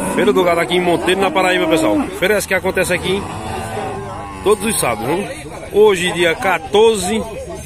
Feira do Gado aqui em Monteiro, na Paraíba, pessoal. Feira essa que acontece aqui todos os sábados, viu? Hoje, dia 14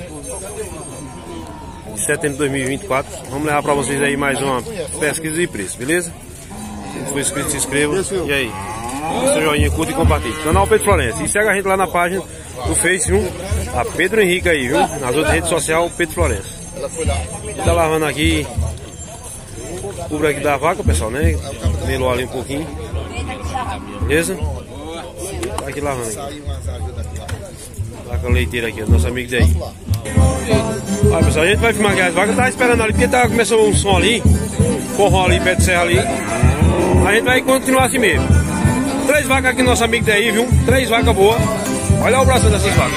de setembro de 2024. Vamos levar pra vocês aí mais uma pesquisa de preço, beleza? Se não for inscrito, se inscreva. E aí? Seu joinha, curta e compartilha. Canal Pedro Florencio. E segue a gente lá na página do Face, viu? A Pedro Henrique aí, viu? Nas outras redes sociais, Pedro Florencio. Tá lavando aqui. Cubra aqui da vaca, pessoal, né? Melou ali um pouquinho. Beleza? Tá aqui lavando aqui. Vaca leiteira aqui, nosso amigo daí. Olha, pessoal, a gente vai filmar aqui as vacas. Tá esperando ali, porque tá começando um som ali. Forró ali, pé de serra ali. A gente vai continuar assim mesmo. 3 vacas aqui, nosso amigo daí, viu? 3 vacas boas. Olha o braço dessas vacas.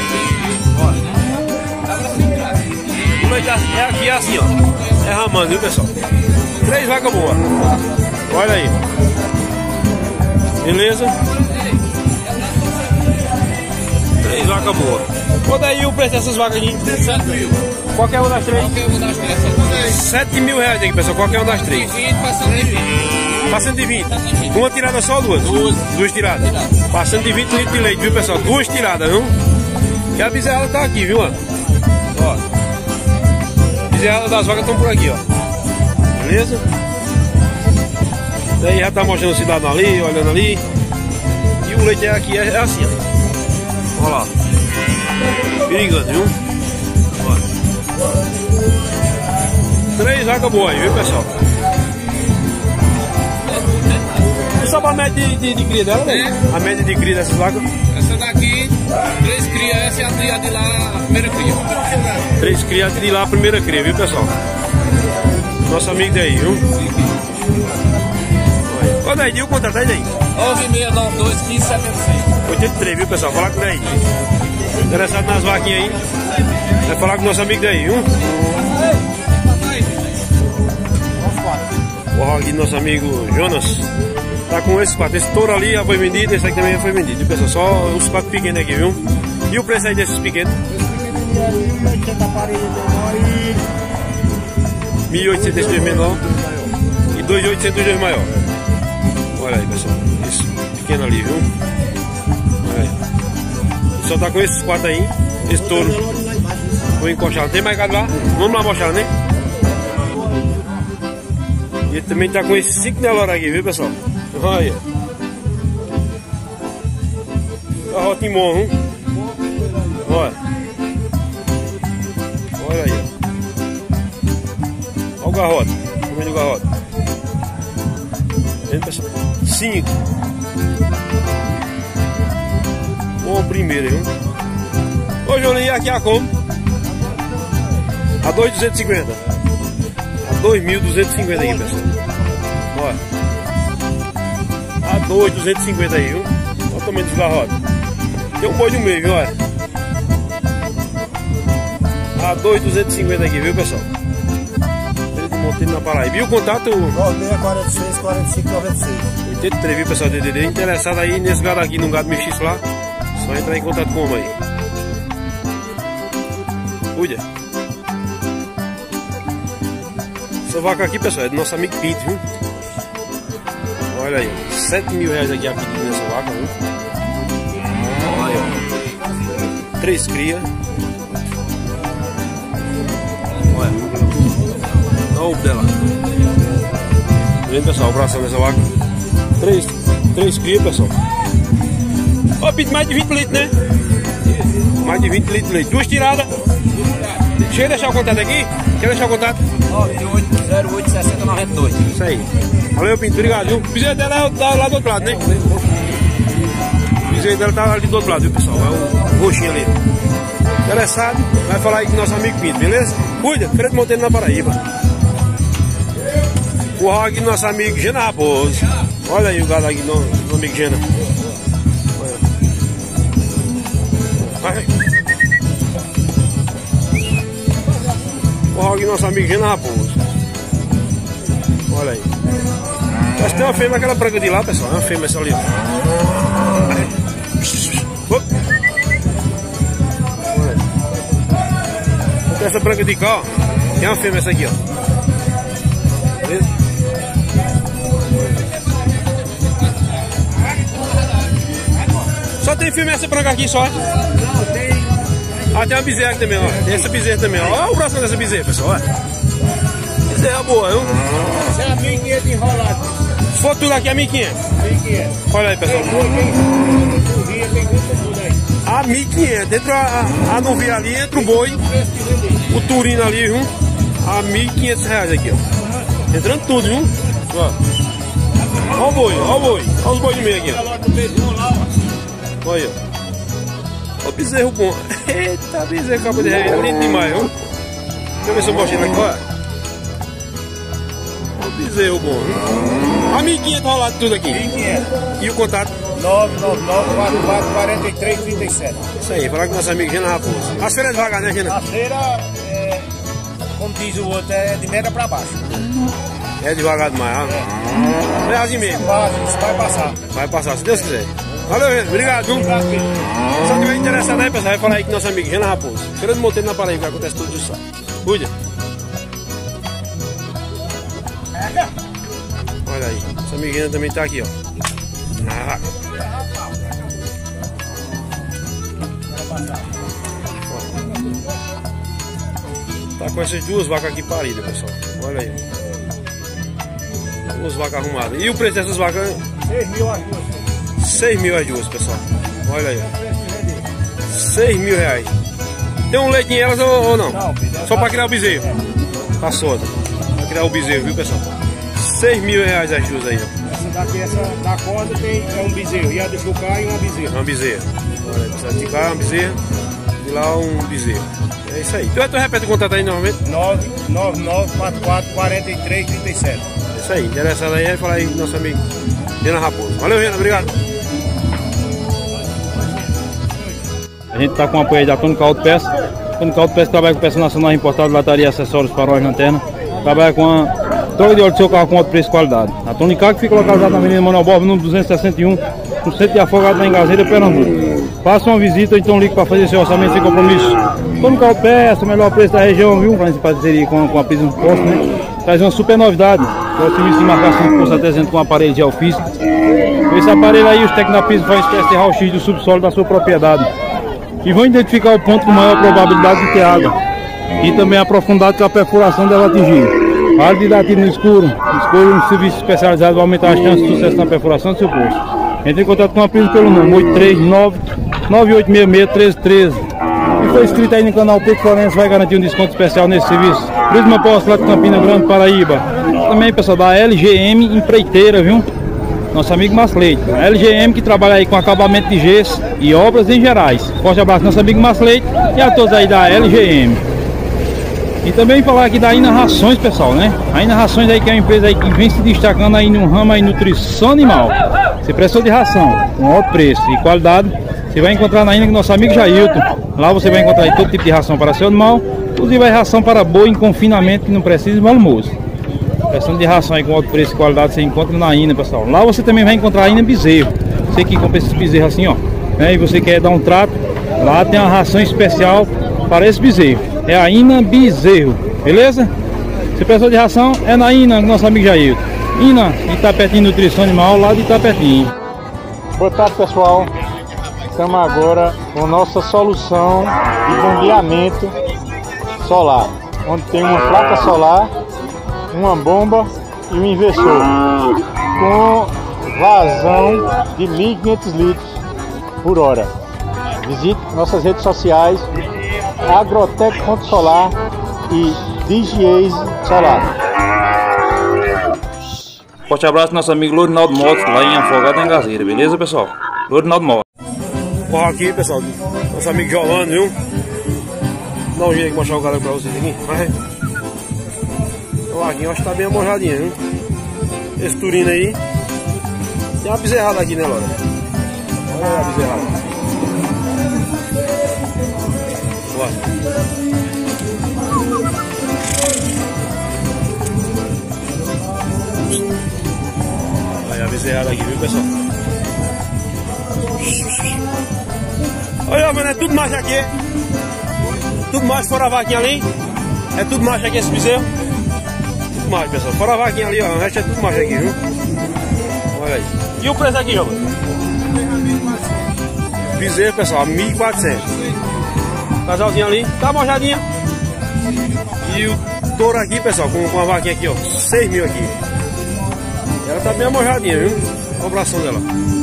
É aqui, é assim, ó. É ramando, viu, pessoal? 3 vacas boas. Olha aí. Beleza? 3 vacas boas. Quanto aí o preço dessas vacas aqui? 7 mil. Qualquer uma das 3? Qualquer uma das 3. 7 mil reais aqui, pessoal. Qualquer uma das 3. 20 para 120. Para 120. Uma tirada só ou duas? Duas tiradas. Para 120 litros de leite, viu, pessoal? 2 tiradas, viu? E a bezerra tá aqui, viu, ó? Ó. Bezerra das vacas estão por aqui, ó. Beleza? Daí já tá mostrando o cidadão ali, olhando ali. E o leite aqui é assim, ó. Olha lá. Perigando, viu? Olha. 3 vacas boas aí, viu, pessoal? E só a média de cria dela, né? A média de cria dessas vacas? Essa daqui, 3 crias, essa é a cria de lá, a primeira cria. 3 crias de lá, a primeira cria, viu, pessoal? Nosso amigo daí, viu? Olha aí, o contato aí daí. 9692 1576. 83, viu, pessoal? Falar com daí. Interessado nas vaquinhas aí? Vai falar com o nosso amigo daí, viu? O aqui do nosso amigo Jonas. Tá com esses 4. Esse touro ali já foi vendido, esse aqui também já foi vendido, viu, pessoal? Só os 4 pequenos aqui, viu? E o preço aí desses pequenos? 1.800 esse menor e 2.800 os dois maior. Olha aí, pessoal. Esse pequeno ali, viu? Olha aí. Só tá com esses 4 aí. Esse touro. Vou encostar. Tem mais gado lá? Vamos lá mostrar, né? E ele também tá com esses 5 Nelore aqui, viu, pessoal? Olha. Garrote bom, viu? Olha. Olha aí, ó. Olha o garrote. O tamanho do garrote. Vendo, pessoal? 5. Bom, primeiro, viu? Ô, Jolinho, aqui a como? A 2.250. A 2.250 aí, pessoal. Olha. A 2.250 aí, viu? Olha o tamanho dos garrotes. Tem um boi no meio, viu? Olha. A 2.250 aqui, viu, pessoal? Monteiro na Paraíba. E o contato? 46 45 96. 83, viu, pessoal? DDD. Interessado aí nesse gado aqui, no gado mexiço lá, só entrar em contato com o homem aí. Cuida. Essa vaca aqui, pessoal, é do nosso amigo Pinto, viu? Olha aí, 7 mil reais aqui a pedida nessa vaca, viu? Olha aí, ó. 3 cria. Olha. Olha o dela. Vendo, pessoal, o bração dessa vaca. 3 cria, pessoal. Ó, Pinto, mais de 20 litros, né? Mais de 20 litros de leite. 2 tiradas. Deixa eu deixar o contato aqui. Quer deixar o contato? 98 60 92. Isso aí. Valeu, Pinto. Obrigado, viu? O piseiro dela tá lá do outro lado, né? O piseiro dela tá ali do outro lado, viu, pessoal? É o roxinho ali. Interessado, vai falar aí com o nosso amigo Pinto, beleza? Cuida, Feira de Monteiro na Paraíba. O aqui do nosso amigo Gena Raposo. Olha aí o gado aqui do amigo Gena. Olha. O aqui do nosso amigo Gena Raposo. Olha aí. Mas tem uma fêmea, aquela branca de lá, pessoal. É uma fêmea essa ali. Tem essa branca de cá, ó. Tem uma fêmea essa aqui, ó. Beleza? tem filme essa branca aqui só? Não, tem. Ah, tem uma bezerra aqui também, ó. Tem essa bezerra também, ó. Olha o braço dessa bezerra, pessoal, ó. Bezerra boa, viu? Essa é a 1.500 enrolada. Se for tudo aqui é 1.500. 1.500. Olha aí, pessoal. Tem tudo aí. A 1.500. Entra a novilha ali, entra o boi, o turino ali, viu? A 1.500 reais aqui, ó. Entrando tudo, viu? Ó. Ó o boi, ó o boi. Ó os boi de meio aqui, ó. Olha aí, ó. Ó o bezerro bom. Eita, bezerro acabou de rever. Lindo demais, viu? Deixa eu ver se eu mostro ele aqui, ó. Ó o bezerro bom, viu? A 1.500 rolado tudo aqui. 1.500. E o contato? 999-44-43-37. Isso aí, falar com nosso amigo Gena Raposo. As feiras devagar, né, Gena? A feira, como diz o outro, é de média pra baixo. É devagar demais, ó. É assim mesmo. Isso vai passar. Vai passar, se Deus quiser. Valeu, Gena. Obrigado, viu? Se você estiver interessado aí, pessoal, vai falar aí com nosso amigo Gena Raposo. Feira de Monteiro na Paraíba, que acontece todos os sábados. Cuida. Olha aí, nosso amigo Gena também tá aqui, ó. Na vaca. Tá com essas duas vacas aqui paridas, pessoal. Olha aí. Duas vacas arrumadas. E o preço dessas vacas? 6.000 as duas. 6.000 as duas, pessoal. Olha aí. 6.000 reais. Tem um leite em elas ou não? Não, só pra criar o bezerro. Tá solta. Pra criar o bezerro, viu, pessoal? 6.000 reais as duas aí, ó. Essa daqui, essa da corda é um bezerro. E a do chucar é uma bezerra. Uma bezerra. Olha aí, pessoal. De cá é uma bezerra. De lá um bezerro. É isso aí. Tu repete o contato aí novamente? 999-44-43-37. É isso aí. Interessado aí, vai falar aí com nosso amigo Gena Raposo. Valeu, Gena. Obrigado. A gente está com o apoio aí da Tônica Autopeças. Tônica Autopeças trabalha com peça nacional importada, lataria e acessórios para as lanternas. Trabalha com a troca de óleo do seu carro com alto preço e qualidade. A Tônica, que fica localizada na Avenida Manuel Borba, número 261, no centro de Afogado, na Engazeira, Pernambuco. Faça uma visita ou então ligue para fazer seu orçamento sem compromisso. Tônica Autopeças, o melhor preço da região, viu? Para parceria com a Prisma Posto, né? Traz uma super novidade. O serviço de marcação de posto artesano com aparelho de geofísico. Com esse aparelho aí, os técnicos da Prisma fazem espécie de raio-x do subsolo da sua propriedade. E vão identificar o ponto com maior probabilidade de ter água. E também a profundidade que a perfuração dela atingir. Área de dar tiro no escuro. Escolha um serviço especializado para aumentar as chances de sucesso na perfuração do seu posto. Entre em contato com a Prisma pelo número 839-9866-1313. E foi inscrito aí no canal Pedro Florencio, vai garantir um desconto especial nesse serviço. Prisma Posto lá de Campina Grande, Paraíba. Também, pessoal, da LGM Empreiteira, viu? Nosso amigo Márcio Leite. A LGM que trabalha aí com acabamento de gesso e obras em gerais. Forte abraço nosso amigo Márcio Leite e a todos aí da LGM. E também falar aqui da Ina Rações, pessoal, né? A Ina Rações aí que é uma empresa aí que vem se destacando aí no ramo aí nutrição animal. Você precisou de ração, com alto preço e qualidade, você vai encontrar na Ina com nosso amigo Jailton. Lá você vai encontrar aí todo tipo de ração para seu animal, inclusive a ração para boi em confinamento que não precisa de almoço. Questão de ração aí com alto preço e qualidade você encontra na Ina, pessoal. Lá você também vai encontrar a Ina Bezerro. Você que compra esses bezerros assim, ó, né? E você quer dar um trato, lá tem uma ração especial para esse bezerro. É a Ina Bezerro, beleza? Se precisar de ração, é na Ina, nosso amigo Jair. Ina, Itapetim Nutrição Animal, lá de Itapetim. Boa tarde, pessoal. Estamos agora com nossa solução de bombeamento solar, onde tem uma placa solar, uma bomba e um inversor, com vazão de 1.500 litros por hora. Visite nossas redes sociais, Agrotec.solar e DigiAce Solar. Forte abraço nosso amigo Lourinaldo Motos, lá em Afogado, na Engazeira, beleza, pessoal? Lourinaldo Motos. Corre aqui, pessoal, nosso amigo Giovanni, viu? Dá um jeito de mostrar o galera pra vocês aqui. Vai. O laguinho acho que tá bem amorradinho, viu? Esse turino aí. Tem uma bezerrada aqui, né, Laura? Olha aí a bezerrada. Olha. Olha a bezerrada aqui, viu, pessoal? Olha, mano, é tudo macho aqui. Tudo macho, fora a vaquinha ali. É tudo macho aqui esse bezerro. Tudo macho, pessoal. Fora a vaquinha ali, ó. O resto é tudo macho aqui, viu? Olha aí. E o preço aqui, Jovem? bezerro, pessoal, 1.400. Casalzinho ali, tá mojadinha. E o touro aqui, pessoal, com a vaquinha aqui, ó, 6 mil aqui. Ela tá bem mojadinha, viu? Olha o bração dela.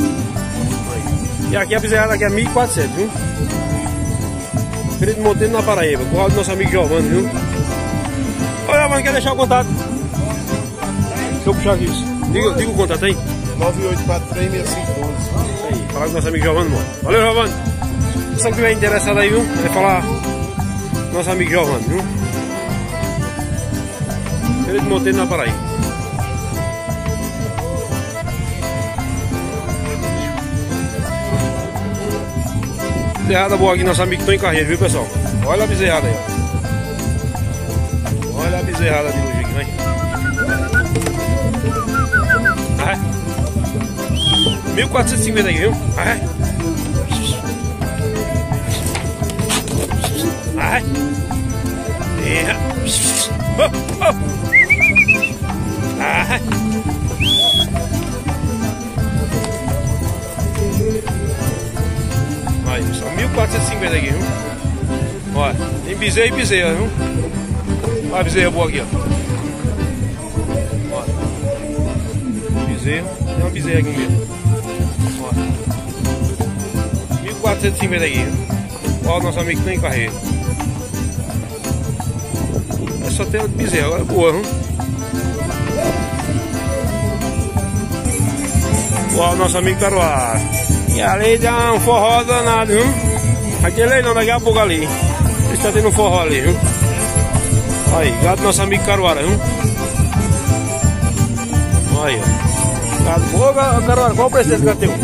E aqui a bezerrada aqui é 1.400, viu? Feira de Monteiro na Paraíba, com o nosso amigo Giovanni, viu? Ô Giovanni, quer deixar o contato? Deixa eu puxar aqui isso. Diga o contato aí. 9843-6512. Isso aí, falar com o nosso amigo Giovanni, mano. Valeu, Giovanni. Se você estiver interessado aí, viu? Vai falar com nosso amigo Giovanni, viu? Feira de Monteiro na Paraíba. Bezerrada boa aqui, nosso amigo Tony Carreiro, viu, pessoal? Olha a bezerrada aí, ó. Olha a bezerrada de hoje aqui, vai. Ah, é? 1.450 aqui, viu? Ah, é? Ah, é? Oh, oh. Ah, é? Aí, pessoal, 1.450 aqui, viu? Olha, tem bezerro e bezerra, viu? Olha a bezerra boa aqui, ó. Olha. Bezerro, tem uma bezerra aqui mesmo. Olha. 1.450 aqui, viu? Olha o nosso amigo que tem carreira. É só ter bezerra, agora é boa, viu? Olha o nosso amigo Caruara. E ali dá um forró danado, viu? Aquele aí não, daqui a pouco ali. Está tendo um forró ali, viu? Aí, gado do nosso amigo Caruara, viu? Aí, ó. Gado. Ô, Caruara, qual o preço desse gado teu?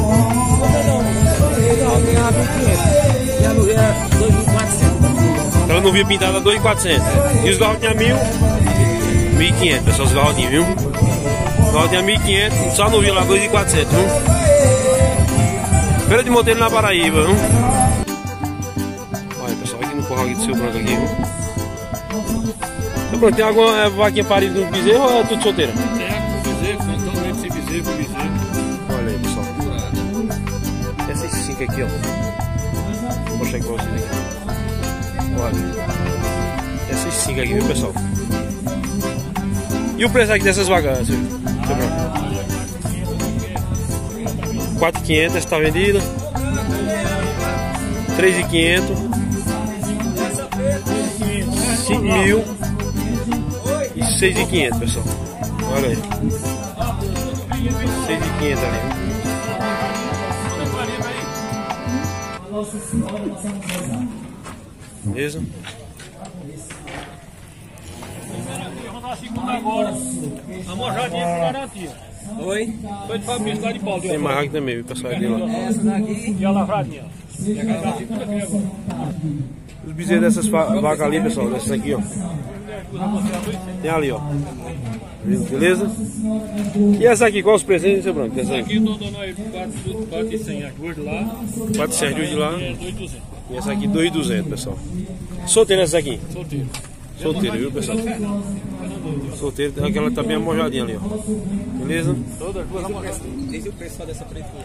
Ela não via pintada 2.400. E os garrotinhos 1.500, pessoal, os garrotinhos, viu? Os garrotinhos 1.500, só não via lá 2.400, viu? Feira de Monteiro na Paraíba, viu? Olha, pessoal, aqui no corral aqui do Seu Branco aqui, viu? Seu Branco, tem alguma vaquinha parida no bezerro ou é tudo solteira? Tem bezerro, totalmente sem bezerro, com bezerro. Olha aí, pessoal. Essas 5 aqui, ó. Vou mostrar aqui pra vocês aqui. Olha. Essas 5 aqui, viu, pessoal? E o preço aqui dessas vacas, Seu Branco? 4.500, essa tá vendida. 3.500. 5.000 e 6.500, pessoal. Olha aí. 6.500 ali. Beleza? Vamos na segunda agora. A mojadinha com garantia. Oi? Foi de Fabrício lá de Paulo. Tem mais aqui também, viu, pessoal? De lá. Essa daqui. E a lavradinha. E a segunda aqui agora. Os bezerros dessas vacas ali, pessoal, dessas aqui, ó. Tem ali, ó. Beleza? E essa aqui, qual os preços, hein, Seu Branco? Essa aqui eu tô dando aí 4.100 as duas de lá. 400 de lá. E 2.200. E essa aqui 2.200, pessoal. Solteira essa aqui? Solteiro. Solteiro, viu, pessoal? Solteiro, aquela tá bem amojadinha ali, ó. Beleza? Todas duas amojadas. Diz o preço só dessa pretinha.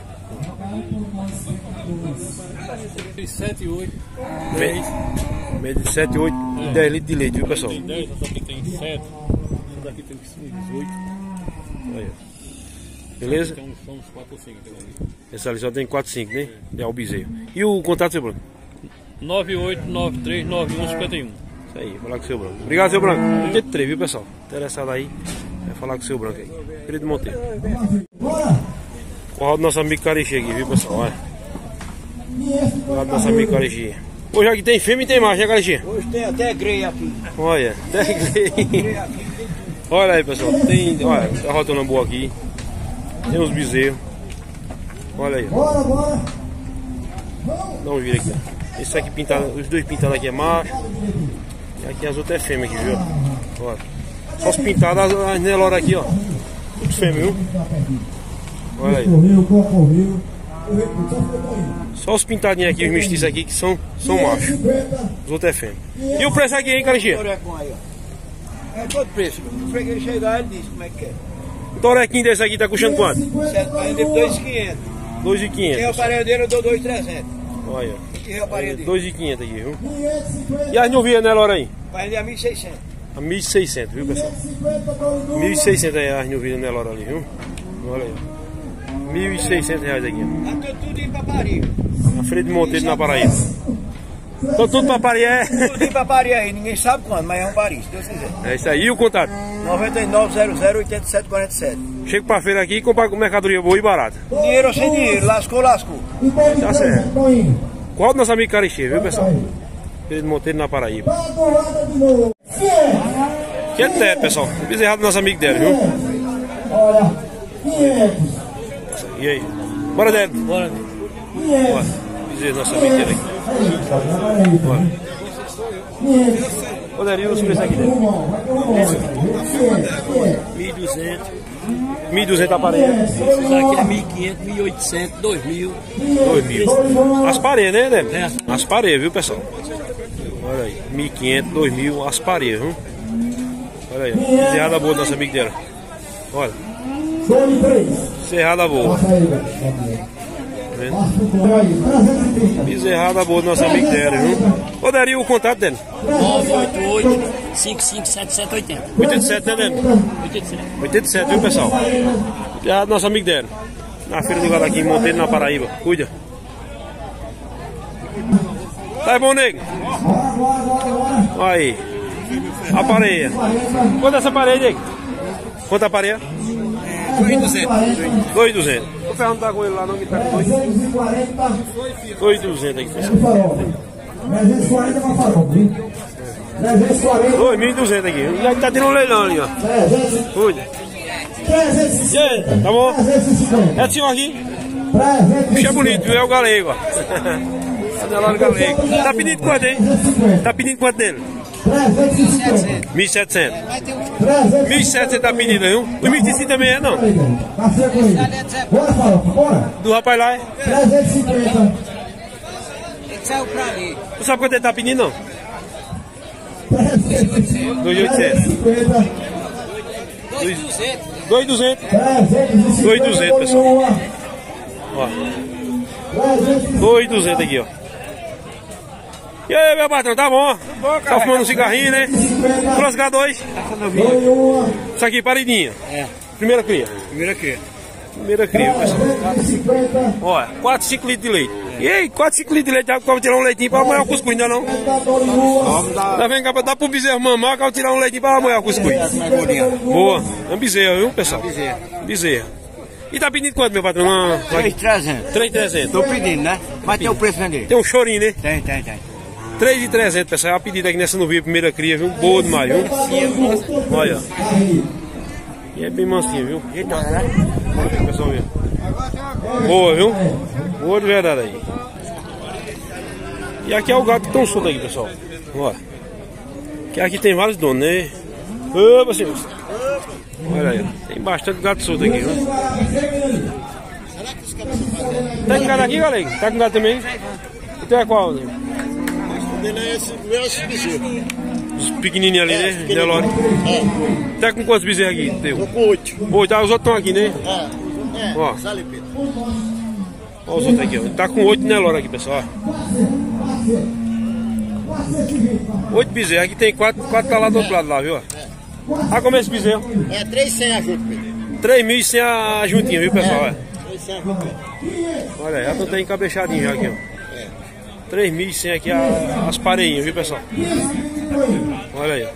7 e 8. Média de 7, 8 e 10 litros de leite, viu, pessoal? Tem 10, essa aqui tem 7. Essa daqui tem 18. Aí, ó. Beleza? Tem uns 4 ou 5. Essa ali só tem 4, 5, né? É o bezerro. E o contato, Seu Branco? 98939151. Isso aí, falar com o Seu Branco. Obrigado, Seu Branco. 83, viu, pessoal? Interessado aí, vai falar com o Seu Branco aí. Feira de Monteiro. Corral do nosso amigo Carixi aqui, viu, pessoal? Olha. Corral do nosso amigo Carixi. Hoje aqui tem fêmea e tem macho, né, Carixi? Hoje tem até greia aqui. Olha, até grei. Olha aí, pessoal. Tem, olha, tá rotando boa aqui. Tem uns bezerros. Olha aí. Bora! Dá um vira aqui, ó. Esse aqui pintado, os dois pintados aqui é macho. E aqui as outras é fêmea aqui, viu? Olha. Só os pintados, as neloras aqui, ó. Tudo fêmea, viu? Olha aí. Só os pintadinhos aqui, os mestiços aqui que são machos. Os outros é fêmea. E o preço aqui, hein, Carixinha? É todo preço. O freguês chegar, ele diz como é que é. O torequinho desse aqui tá custando quanto? 7 para vender 2.500. 2.500. Quem é o aparelho dele, eu dou 2.300. Olha. Quem é o aparelho dele? 2.500 aqui, viu? E as novinhas, né, Laura aí? Vai vender a 1.600. A 1.600, viu, pessoal? 1.600 é as novinhas, né, Laura ali, viu? Olha aí. R$1.600 aqui. Tá tudo em Papari. Na Freire de Monteiro, na Paraíba. Então tudo pra Paris é? Tudo em Papari aí, ninguém sabe quando, mas é um Paris, se Deus quiser. É isso aí. E o contato? 9900-8747. Chego pra feira aqui e comprar mercadoria boa e barata. Dinheiro ou sem dinheiro, lascou. Tá certo. Qual do nosso amigo Carixê, viu, pessoal? Freire de Monteiro, na Paraíba. Que é Délio, pessoal. Bezerrado do nosso amigo Délio, viu? E aí? Bora, Délio. Bora. Bora. Bezerrado do nosso amigo Délio aqui. Bora. Ô, Délio, os preços aqui, Délio? 1.200. 1.200 aparelhos. Isso aqui é 1.500, 1.800, 2.000. 2.000. As paredes, né, Délio? É. As paredes, viu, pessoal? Olha aí. 1.500, 2.000, as paredes, viu? Olha aí. Bezerrada boa do nosso amigo dela. Olha. Bezerrada boa. Bezerrada boa do nosso amigo dela, viu? Ô, Dario, o contato dele? 988-557780. 87, né, Délio? 87. 87, viu, pessoal? Bezerrada do nosso amigo dela. Na feira do gado aqui em Monteiro, na Paraíba. Cuida. Tá bom, nego? Olha aí. A pareia. Quanto é essa pareia, nego? Quanto a pareia? 2.200. Vou perguntar com ele lá, não me tá com 2.200 aqui, pessoal. 2.200 aqui. Já tá tendo um leilão ali, ó. Cuida. E aí, tá bom? É o senhor aqui? Puxa, é bonito, viu? É o galego, ó. Galego. Tá pedindo quanto, hein? Tá pedindo quanto dele? 1.700. 1.700 tá pedindo, viu? O 1.500 também é, não? Do rapaz lá é? 350. Não sabe quanto ele tá pedindo, não? 2.800. 2.200. 2.200, pessoal. Ó. 2.200 aqui, ó. E aí, meu patrão, tá bom? Tá fumando um cigarrinho, né? Trouxe K2. Isso aqui, paredinha. É. Primeira cria. Primeira aqui. Primeira cria, pessoal. Olha, 4, 5 litros de leite. E aí, 4, 5 litros de leite, acaba tirar um leitinho pra amanhã o cuscuz, ainda não? Tá vendo, acaba dá pro bezerro mamar, acaba tirar um leitinho pra amanhã o cuscuz. Boa. É um bezerro, viu, pessoal? Bezerro. E tá pedindo quanto, meu patrão? 3.300. 3.300. Tô pedindo, né? Mas tem o preço dele. Tem um chorinho, né? Tem. 3.300, pessoal. É a pedida aqui nessa novinha, primeira cria, viu? Boa demais, viu? Olha. E é bem mansinho, viu? Eita, né? Olha o pessoal ver. Boa, viu? Boa de verdade aí. E aqui é o gato que tão solto aqui, pessoal. Olha. Que aqui tem vários donos, né? Opa, senhor. Olha aí, tem bastante gato solto aqui, viu? Tá com gato aqui, galera? Tá com gato também? E tem a qual, né? Os pequenininhos ali, né? Nelore. Tá com quantos bezerros aqui? Teu? Com 8. 8, tá, os outros estão aqui, né? Ó. Ó os outros aqui, ó. Tá com 8 Nelore aqui, pessoal. 8 bezerros. Aqui tem 4 tá lá do outro lado, lá, viu? Ah, como é esse bezerro? É 300 a junta, Pedro. 3.100 a juntinha, viu, pessoal? 300 a junta. Olha aí, já tô encabechadinho já aqui, ó. 3.100 aqui as pareinhas, viu, pessoal? Olha aí.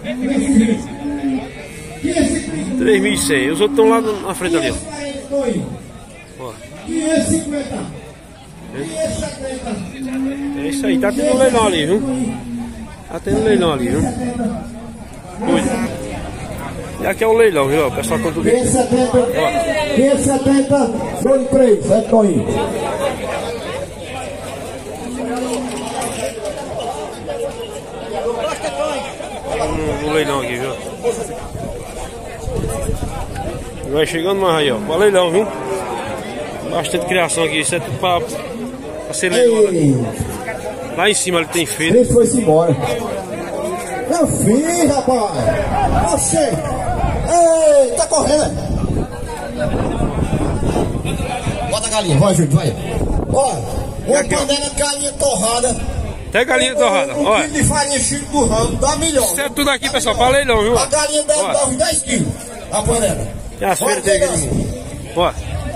3.100. Os outros estão lá na frente ali, ó. Ó. É isso aí, tá tendo um leilão ali, viu? Tá tendo um leilão ali, viu? Cuida. E aqui é o leilão, viu? O pessoal conta o que? 570, 2,3, é Toinho. No leilão aqui, viu? Vai chegando mais aí, ó. Para leilão, viu? Bastante criação aqui. Isso é tudo pra ser leilão. Lá em cima ele tem feira. Ele foi-se embora. Meu filho, rapaz! Você! Ei, tá correndo! Bota galinha. Vai, Júlio, vai. Olha, uma panela de galinha torrada. Até galinha torrada, Um olha. quilo de farinha Chico do Ramo, dá melhor. Isso é tudo aqui, pessoal, pra leilão, viu? A galinha deve dar uns 10 quilos, a panela. E as feiras tem aqui. Ó.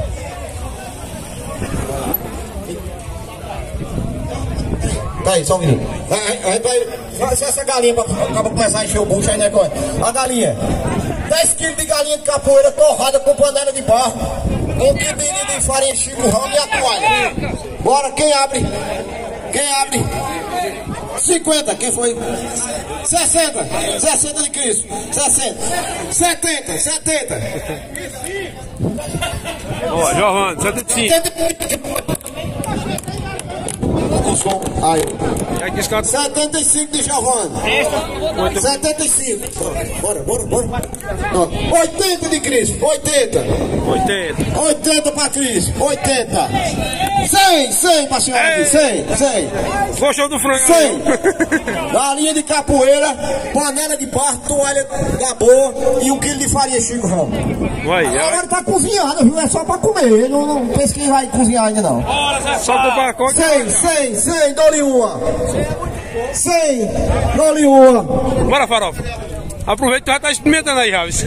Tá aí, só um minuto. Vai, se essa galinha pra começar a encher o bucho aí, né, Cói? A galinha. 10 quilos de galinha de capoeira torrada com panela de barro. 1 quilo de farinha Chico Ramo e a toalha. Bora, quem abre? Quem abre? 50, quem foi? 60, 60 de Cristo, 60, 70, 70. Ó, Giovanni, 75. Aí. E aqui os caras. 75 de Giovanni. 75. Bora. 80 de Cristo, 80. 80. 80 pra Cristo, 80. 100 pra senhora aqui, 100. Coxão do frango. 100. Galinha de capoeira, panela de barro, toalha da boa e 1 quilo de farinha Chico Ramo. Agora tá cozinhado, viu? É só pra comer. Não pensa que vai cozinhar ainda não. Só pro pacote. 100, dou-lhe uma. 100, dou-lhe uma. Bora, Farofa. Aproveita que tu já tá experimentando aí, Raves.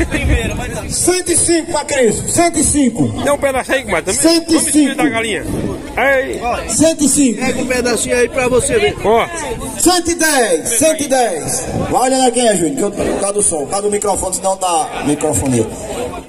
105 pra Cristo, 105. Tem um pedaço aí, comadre. 105. Vamos experimentar a galinha. Aí. 105. Pega um pedacinho aí pra você ver. Ó. 110. Vai olhando aqui, Júnior, que eu cadê o som? Cadê o microfone, senão dá microfonia.